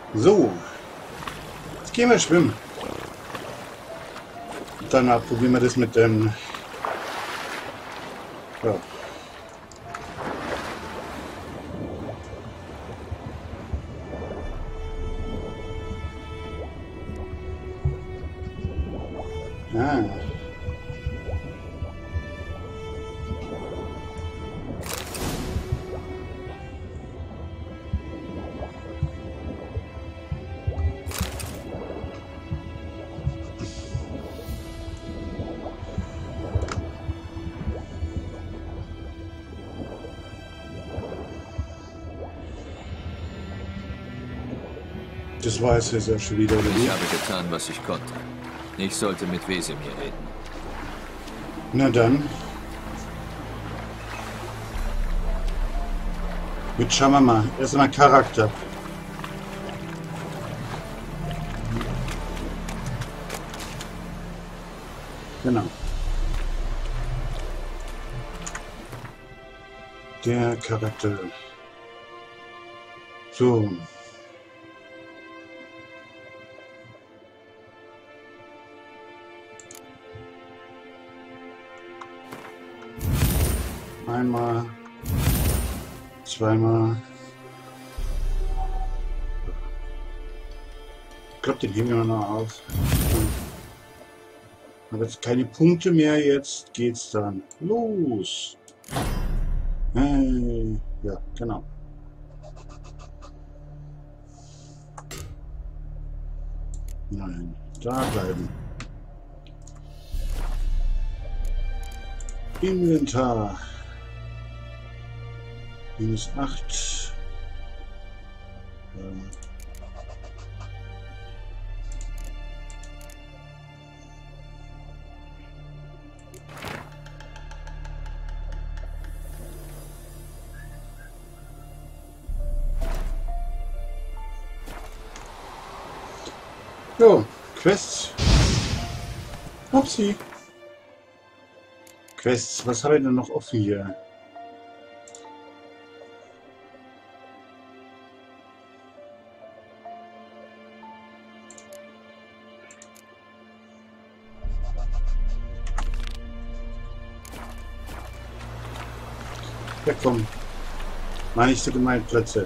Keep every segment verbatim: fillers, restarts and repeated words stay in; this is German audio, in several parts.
So, jetzt gehen wir schwimmen. Danach probieren wir das mit dem... Ja. Ah. Das weiß es ja schon wieder, oder wie? Ich habe getan, was ich konnte. Ich sollte mit Wesemir reden. Na dann. Jetzt schauen wir mal. Erstmal Charakter. Genau. Der Charakter. So. Einmal, zweimal. Ich glaube, den heben wir noch auf. Aber jetzt keine Punkte mehr, jetzt geht's dann los. Hey, ja, genau. Nein, da bleiben. Inventar. Minus acht. Ja. Jo, Quests. Upsi. Quests, was habe ich denn noch offen hier? Ja, komm. Mach nicht so gemein, Plätze.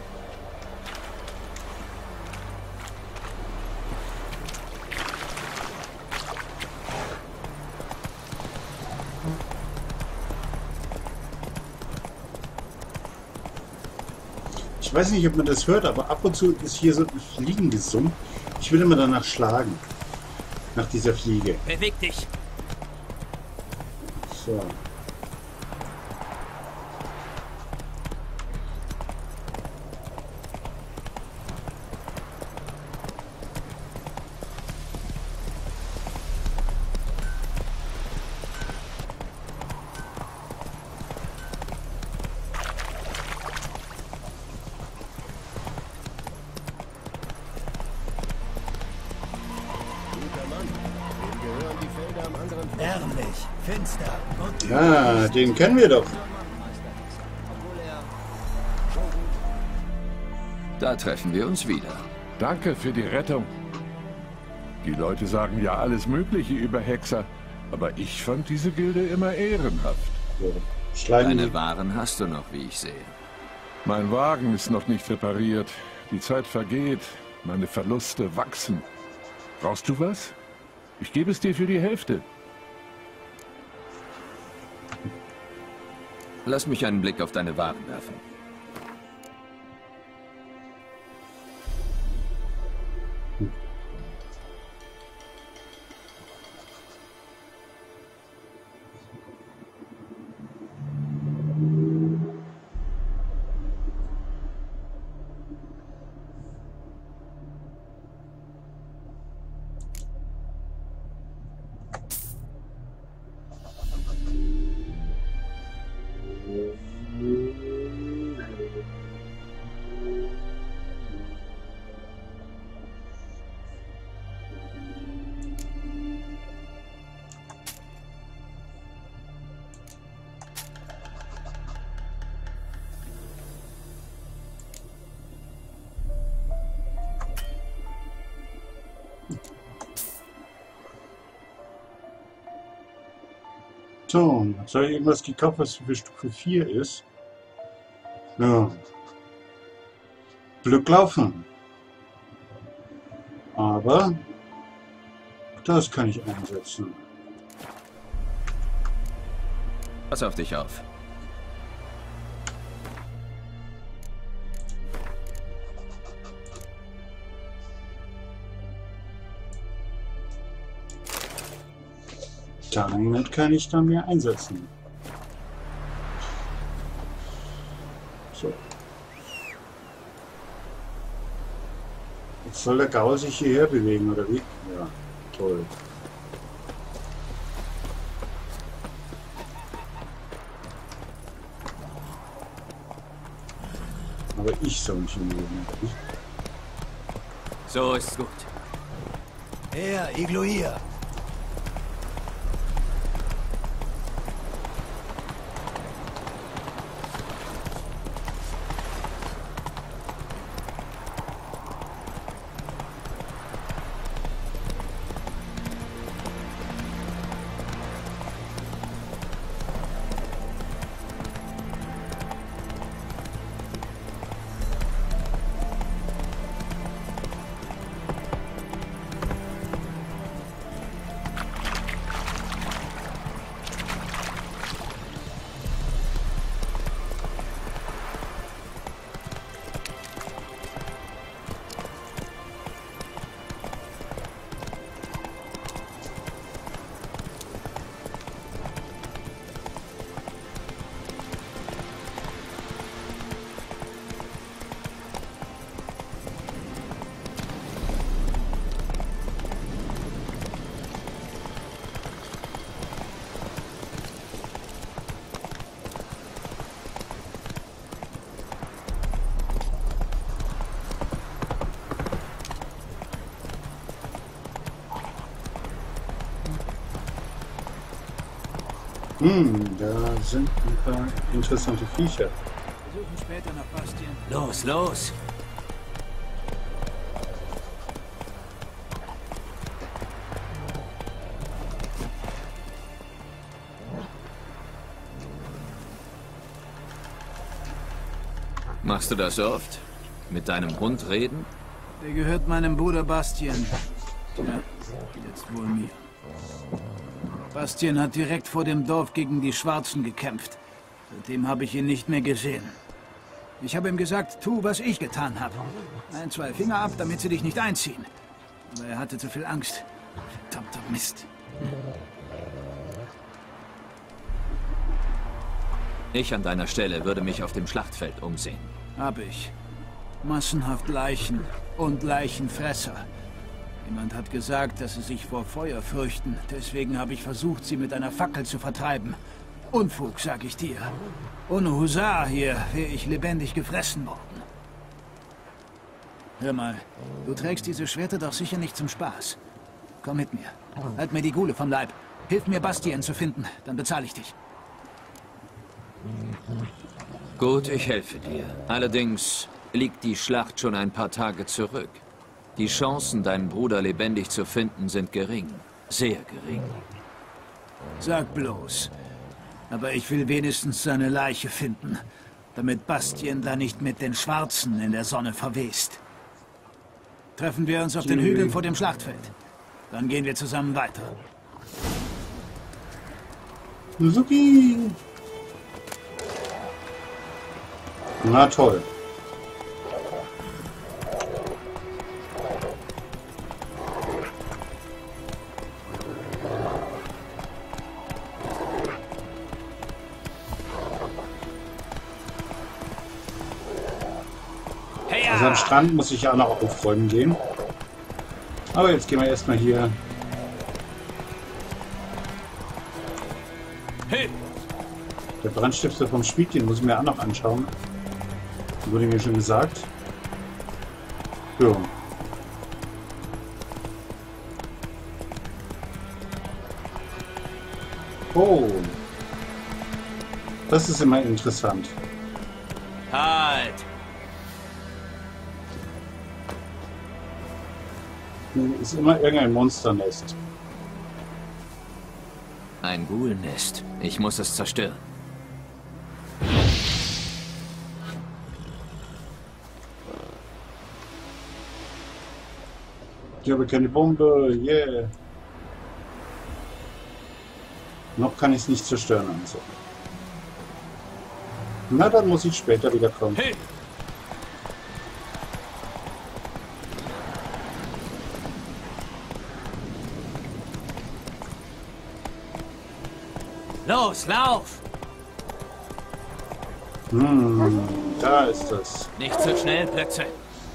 Ich weiß nicht, ob man das hört, aber ab und zu ist hier so ein Fliegengesumm. Ich will immer danach schlagen. Nach dieser Fliege. Beweg dich! So. Ärmlich, finster und... Ja, den kennen wir doch. Da treffen wir uns wieder. Danke für die Rettung. Die Leute sagen ja alles Mögliche über Hexer, aber ich fand diese Gilde immer ehrenhaft. So, schleichen Deine die- Waren hast du noch, wie ich sehe. Mein Wagen ist noch nicht repariert. Die Zeit vergeht, meine Verluste wachsen. Brauchst du was? Ich gebe es dir für die Hälfte. Lass mich einen Blick auf deine Waren werfen. So, jetzt habe ich irgendwas gekauft, was für Stufe vier ist. Ja. Glück laufen. Aber das kann ich einsetzen. Pass auf dich auf. Damit kann ich dann mehr einsetzen. So. Jetzt soll der Gaul sich hierher bewegen, oder wie? Ja, toll. Aber ich soll mich bewegen. So ist gut. Her, Iglo hier. Hm, da sind ein paar interessante Viecher. Wir suchen später nach Bastien. Los, los! Machst du das oft? Mit deinem Hund reden? Der gehört meinem Bruder Bastien. Tja, jetzt wohl mir. Bastien hat direkt vor dem Dorf gegen die Schwarzen gekämpft. Seitdem habe ich ihn nicht mehr gesehen. Ich habe ihm gesagt, tu, was ich getan habe. Ein, zwei Finger ab, damit sie dich nicht einziehen. Aber er hatte zu viel Angst. Verdammter Mist. Ich an deiner Stelle würde mich auf dem Schlachtfeld umsehen. Hab ich. Massenhaft Leichen und Leichenfresser. Jemand hat gesagt, dass sie sich vor Feuer fürchten. Deswegen habe ich versucht, sie mit einer Fackel zu vertreiben. Unfug, sag ich dir. Ohne Husar hier wäre ich lebendig gefressen worden. Hör mal, du trägst diese Schwerter doch sicher nicht zum Spaß. Komm mit mir. Halt mir die Gule vom Leib. Hilf mir, Bastien zu finden, dann bezahle ich dich. Gut, ich helfe dir. Allerdings liegt die Schlacht schon ein paar Tage zurück. Die Chancen, deinen Bruder lebendig zu finden, sind gering. Sehr gering. Sag bloß. Aber ich will wenigstens seine Leiche finden, damit Bastien da nicht mit den Schwarzen in der Sonne verwest. Treffen wir uns auf den Hügeln vor dem Schlachtfeld. Dann gehen wir zusammen weiter. Supi! Na toll. Also am Strand muss ich ja auch noch aufräumen gehen. Aber jetzt gehen wir erstmal hier. Hey! Der Brandstifter vom Spiel, den muss ich mir auch noch anschauen. Wurde mir schon gesagt. So. Oh. Das ist immer interessant. Halt! Ist immer irgendein Monsternest. Ein Ghoul-Nest. Ich muss es zerstören. Ich habe keine Bombe. Yeah. Noch kann ich es nicht zerstören. Also. Na, dann muss ich später wieder kommen. Hey! Los, lauf! Hm, da ist das. Nicht zu schnell, Plätze.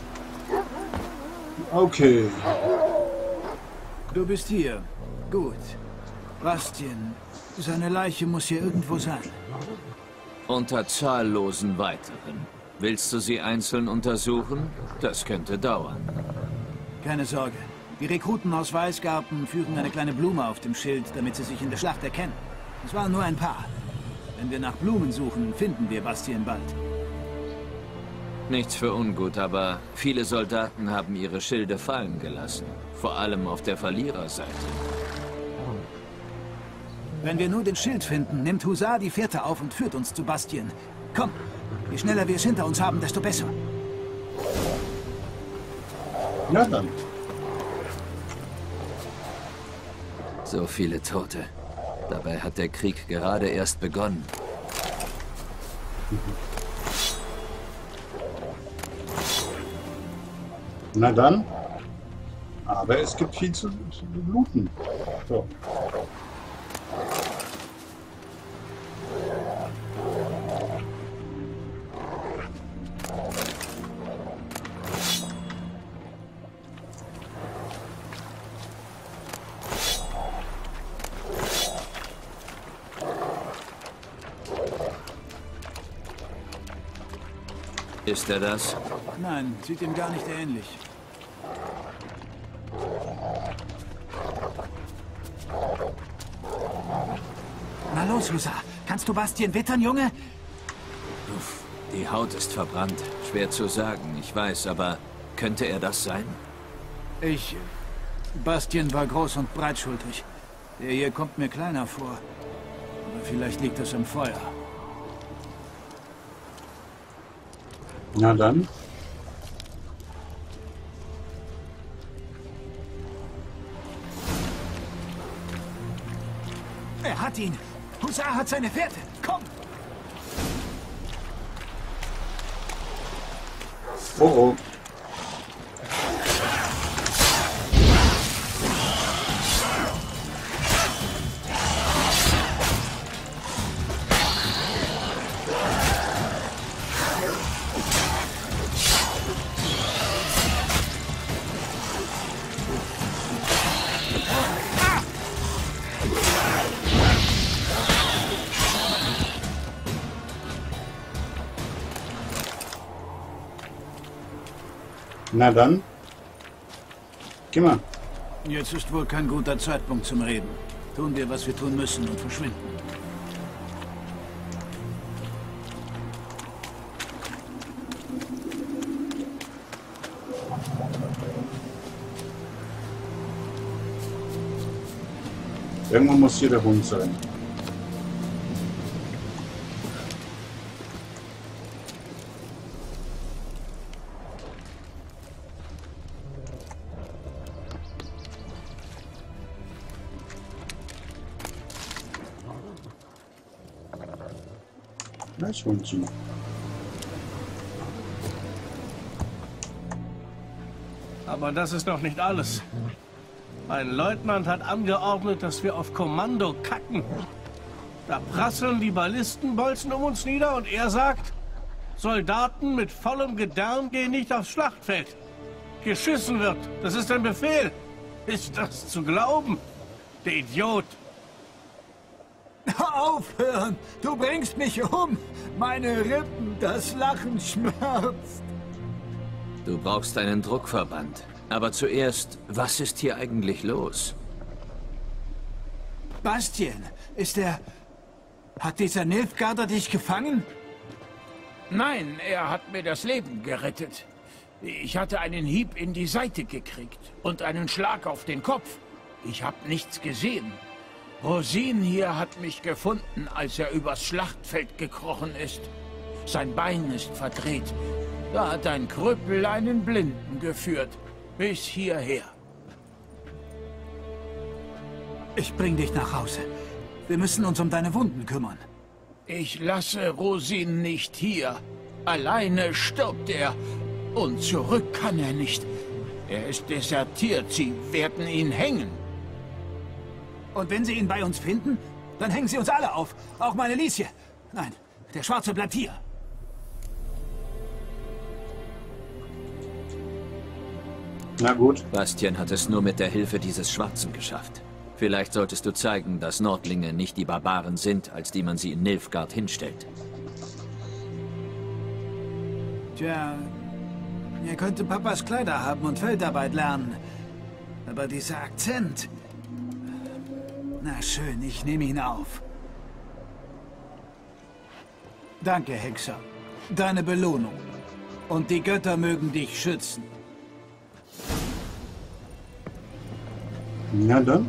Okay. Du bist hier. Gut. Bastien, seine Leiche muss hier irgendwo sein. Unter zahllosen weiteren. Willst du sie einzeln untersuchen? Das könnte dauern. Keine Sorge. Die Rekruten aus Weißgarten führen eine kleine Blume auf dem Schild, damit sie sich in der Schlacht erkennen. Es waren nur ein paar. Wenn wir nach Blumen suchen, finden wir Bastien bald. Nichts für ungut, aber viele Soldaten haben ihre Schilde fallen gelassen. Vor allem auf der Verliererseite. Wenn wir nur den Schild finden, nimmt Husar die Fährte auf und führt uns zu Bastien. Komm, je schneller wir es hinter uns haben, desto besser. Na dann. So viele Tote. Dabei hat der Krieg gerade erst begonnen. Na dann. Aber es gibt viel zu, zu looten. So. Ist er das? Nein, sieht ihm gar nicht ähnlich. Na los, Husar. Kannst du Bastien wittern, Junge? Uff, die Haut ist verbrannt. Schwer zu sagen, ich weiß, aber könnte er das sein? Ich... Bastien war groß und breitschultrig. Der hier kommt mir kleiner vor. Aber vielleicht liegt es im Feuer. Na dann. Er hat ihn. Husar hat seine Fährte. Komm! Oh oh. Na dann. Geh mal. Jetzt ist wohl kein guter Zeitpunkt zum Reden. Tun wir, was wir tun müssen und verschwinden. Irgendwo muss hier der Hund sein. Hundchen. Aber das ist noch nicht alles. Mein Leutnant hat angeordnet, dass wir auf Kommando kacken. Da prasseln die Ballistenbolzen um uns nieder und er sagt, Soldaten mit vollem Gedärm gehen nicht aufs Schlachtfeld. Geschissen wird, das ist ein Befehl. Ist das zu glauben? Der Idiot. Aufhören! Du bringst mich um! Meine Rippen, das Lachen schmerzt! Du brauchst einen Druckverband. Aber zuerst, was ist hier eigentlich los? Bastien, ist er... Hat dieser Nilfgaarder dich gefangen? Nein, er hat mir das Leben gerettet. Ich hatte einen Hieb in die Seite gekriegt und einen Schlag auf den Kopf. Ich habe nichts gesehen. Rosin hier hat mich gefunden, als er übers Schlachtfeld gekrochen ist. Sein Bein ist verdreht. Da hat ein Krüppel einen Blinden geführt. Bis hierher. Ich bring dich nach Hause. Wir müssen uns um deine Wunden kümmern. Ich lasse Rosin nicht hier. Alleine stirbt er. Und zurück kann er nicht. Er ist desertiert. Sie werden ihn hängen. Und wenn sie ihn bei uns finden, dann hängen sie uns alle auf. Auch meine Liesje. Nein, der Schwarze bleibt hier. Na gut. Bastian hat es nur mit der Hilfe dieses Schwarzen geschafft. Vielleicht solltest du zeigen, dass Nordlinge nicht die Barbaren sind, als die man sie in Nilfgaard hinstellt. Tja, ihr könntet Papas Kleider haben und Feldarbeit lernen. Aber dieser Akzent... Na schön, ich nehme ihn auf. Danke, Hexer. Deine Belohnung. Und die Götter mögen dich schützen. Na dann.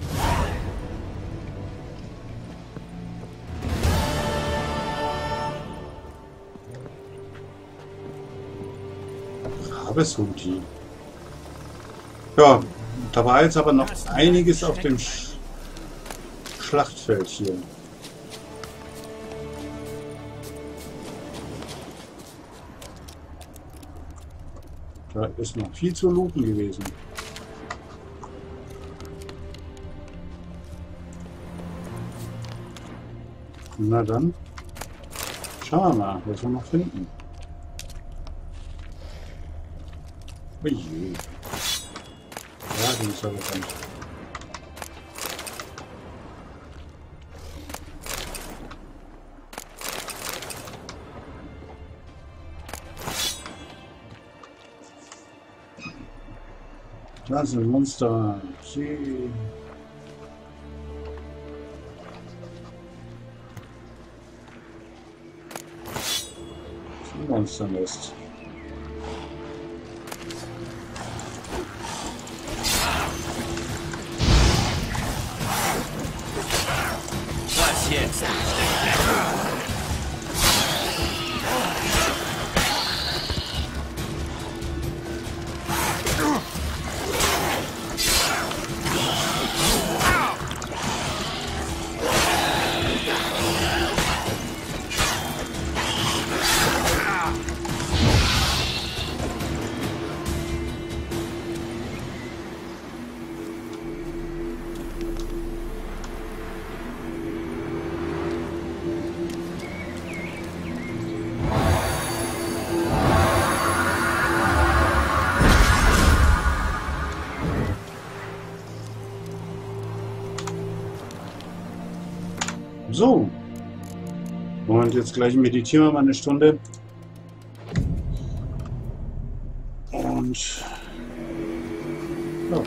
Rabeshuti. Ja, da war jetzt aber noch einiges auf dem Sch Schlachtfeld hier. Da ist noch viel zu looten gewesen. Na dann, schauen wir mal, was wir noch finden. Oje. Ja, die ist aber bekannt. Das sind Monster. Okay. Monsternest. Was jetzt? So. Und jetzt gleich meditieren wir mal eine Stunde. Und ja.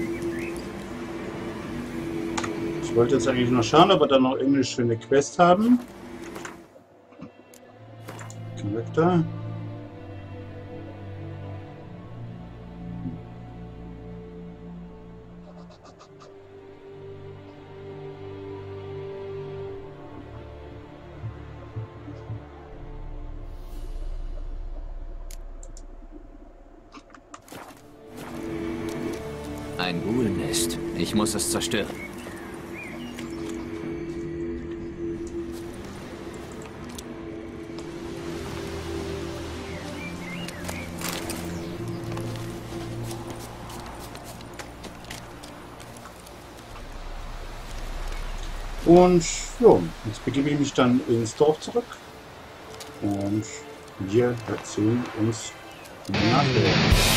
Ich wollte jetzt eigentlich noch schauen, ob wir dann noch irgendeine schöne Quest haben. Charakter. Ein Ghoul-Nest. Ich muss es zerstören. Und ja, jetzt begebe ich mich dann ins Dorf zurück. Und wir erzählen uns nachher.